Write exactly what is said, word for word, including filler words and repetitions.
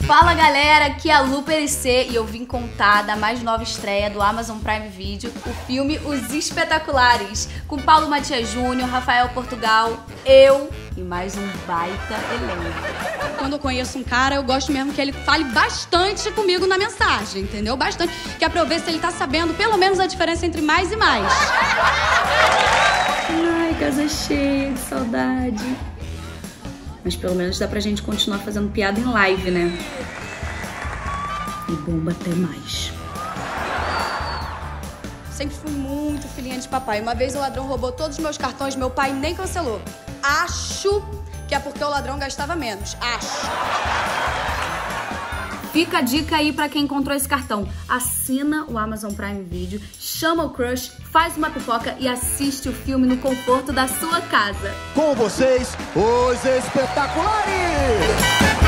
Fala galera, aqui é a Lu P L C e eu vim contar da mais nova estreia do Amazon Prime Video, o filme Os Espetaculares, com Paulo Matias Júnior, Rafael Portugal, eu e mais um baita elenco. Quando eu conheço um cara, eu gosto mesmo que ele fale bastante comigo na mensagem, entendeu? Bastante, que é pra eu ver se ele tá sabendo pelo menos a diferença entre mais e mais. Ai, casa cheia, que saudade. Mas pelo menos dá pra gente continuar fazendo piada em live, né? E bomba até mais. Sempre fui muito filhinha de papai. Uma vez o ladrão roubou todos os meus cartões, meu pai nem cancelou. Acho que é porque o ladrão gastava menos. Acho. Fica a dica aí pra quem encontrou esse cartão. Assina o Amazon Prime Video, chama o crush, faz uma pipoca e assiste o filme no conforto da sua casa. Com vocês, Os Espetaculares!